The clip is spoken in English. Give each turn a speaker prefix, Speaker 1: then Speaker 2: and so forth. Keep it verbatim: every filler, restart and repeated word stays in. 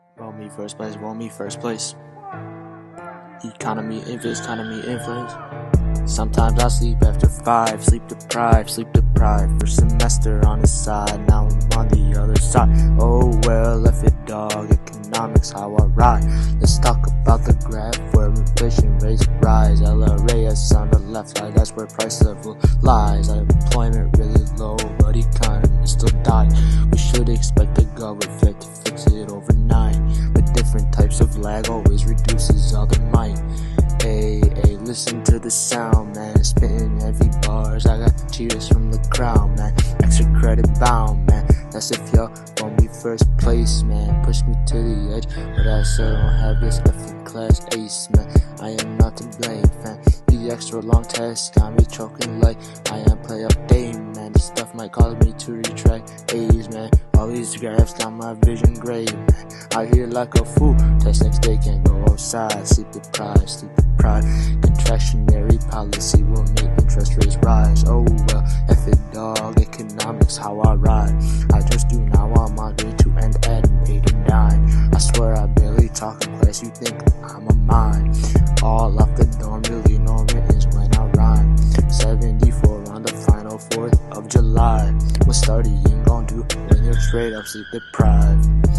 Speaker 1: Roll me first place, roll me first place. Economy, influence, economy, influence. Sometimes I sleep after five, sleep deprived, sleep deprived. First semester on the side, now I'm on the other side. Oh well, F it dog, economics how I ride. Let's talk about the graph where inflation rates rise. L R A S on the left side, that's where price level lies. Unemployment really low, but economy still dying. We should expect the government Fed to fix it overnight. But different types of lag always reduces all their might. Hey, hey, listen to the sound, man. Spitting heavy bars, I got cheers from the crowd, man. Extra credit bound, man. That's if y'all want me first place, man. Push me to the edge, but I still don't have this effing class ace, man. I am not to blame, fam. The extra long test got me choking like I am play update, man. This stuff might cause me to retract A's, man. All these graphs got my vision gray, man. I hear like a fool. Test next day, can't go outside. Sleep deprived, sleep deprived. Contractionary policy will make interest rates rise. Oh well, F it dog, economics how I ride. I just do now on my grade to end at an eighty-nine. I swear I barely talk in class, you think I'm a mime. All off the dome, really no writtens when I rhyme. seventy-four on the final fourth of July. What studying gon' do when you're straight up sleep deprived?